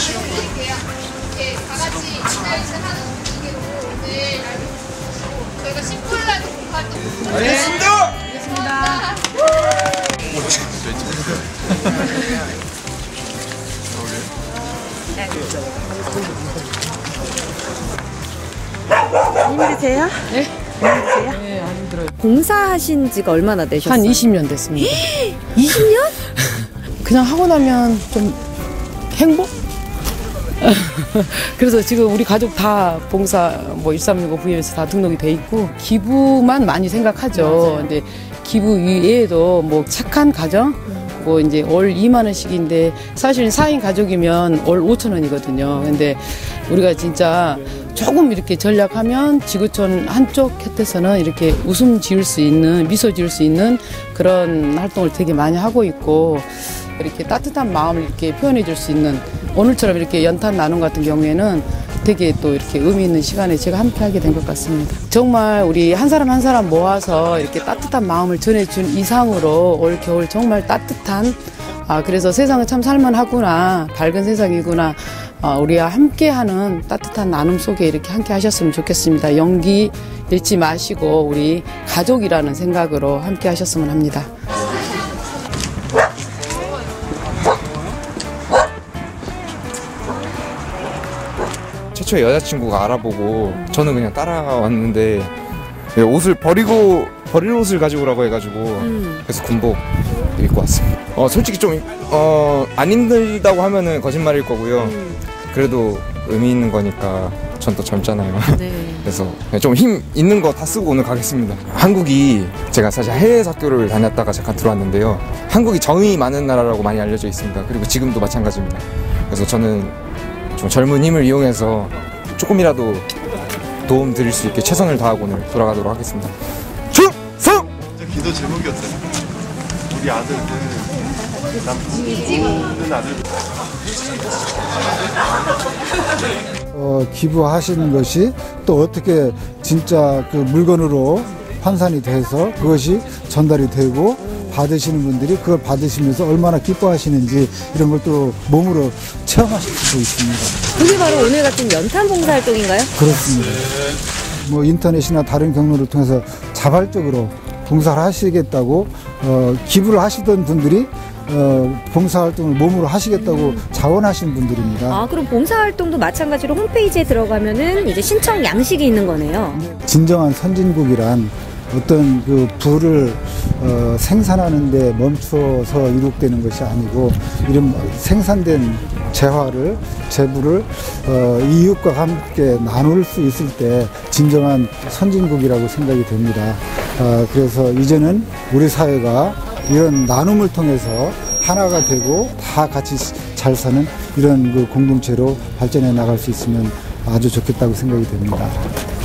이렇게 다 같이 디자인을 하는 분위기로 오늘 저희가 19일날도 공부활동 알겠습니다. 힘드세요? 네? 힘드세요? 네, 안 힘들어요. 봉사하신 지가 얼마나 되셨어요? 한 20년 됐습니다. 20년? 그냥 하고 나면 좀 행복? 그래서 지금 우리 가족 다 봉사 1365 VM에서 다 등록이 돼 있고 기부만 많이 생각하죠. 근데 기부 외에도 착한 가정 이제 월 2만 원씩인데 사실 4인 가족이면 월 5천 원이거든요. 근데 우리가 진짜 조금 이렇게 전략하면 지구촌 한쪽 곁에서는 이렇게 웃음 지을 수 있는, 미소 지을 수 있는 그런 활동을 되게 많이 하고 있고, 이렇게 따뜻한 마음을 이렇게 표현해 줄 수 있는, 오늘처럼 이렇게 연탄 나눔 같은 경우에는 되게 또 이렇게 의미 있는 시간에 제가 함께 하게 된 것 같습니다. 정말 우리 한 사람 한 사람 모아서 이렇게 따뜻한 마음을 전해준 이상으로 올 겨울 정말 따뜻한, 그래서 세상은 참 살만하구나, 밝은 세상이구나, 우리와 함께하는 따뜻한 나눔 속에 이렇게 함께 하셨으면 좋겠습니다. 용기 잃지 마시고 우리 가족이라는 생각으로 함께 하셨으면 합니다. 최초에 여자친구가 알아보고 저는 그냥 따라왔는데 옷을 버릴 옷을 가지고 오라고 해가지고 그래서 군복 입고 왔습니다. 솔직히 좀 안 힘들다고 하면은 거짓말일 거고요. 그래도 의미 있는 거니까 전 또 젊잖아요. 네. 그래서 좀 힘 있는 거 다 쓰고 오늘 가겠습니다. 한국이, 제가 사실 해외 학교를 다녔다가 잠깐 들어왔는데요, 한국이 정이 많은 나라라고 많이 알려져 있습니다. 그리고 지금도 마찬가지입니다. 그래서 저는 좀 젊은 힘을 이용해서 조금이라도 도움 드릴 수 있게 최선을 다하고 오늘 돌아가도록 하겠습니다. 충성! 기도 제목이었어요. 우리 아들들 남는 아들. 기부하시는 것이 또 어떻게 진짜 그 물건으로 환산이 돼서 그것이 전달이 되고 받으시는 분들이 그걸 받으시면서 얼마나 기뻐하시는지 이런 걸 또 몸으로 체험하실 수 있습니다. 그게 바로 오늘 같은 연탄 봉사 활동인가요? 그렇습니다. 인터넷이나 다른 경로를 통해서 자발적으로 봉사를 하시겠다고 기부를 하시던 분들이 봉사활동을 몸으로 하시겠다고 자원하신 분들입니다. 그럼 봉사활동도 마찬가지로 홈페이지에 들어가면은 이제 신청 양식이 있는 거네요. 진정한 선진국이란 어떤 그 부를 생산하는 데 멈춰서 이룩되는 것이 아니고, 이런 생산된 재부를 이웃과 함께 나눌 수 있을 때 진정한 선진국이라고 생각이 됩니다. 그래서 이제는 우리 사회가 이런 나눔을 통해서 하나가 되고 다 같이 잘 사는 이런 그 공동체로 발전해 나갈 수 있으면 아주 좋겠다고 생각이 됩니다.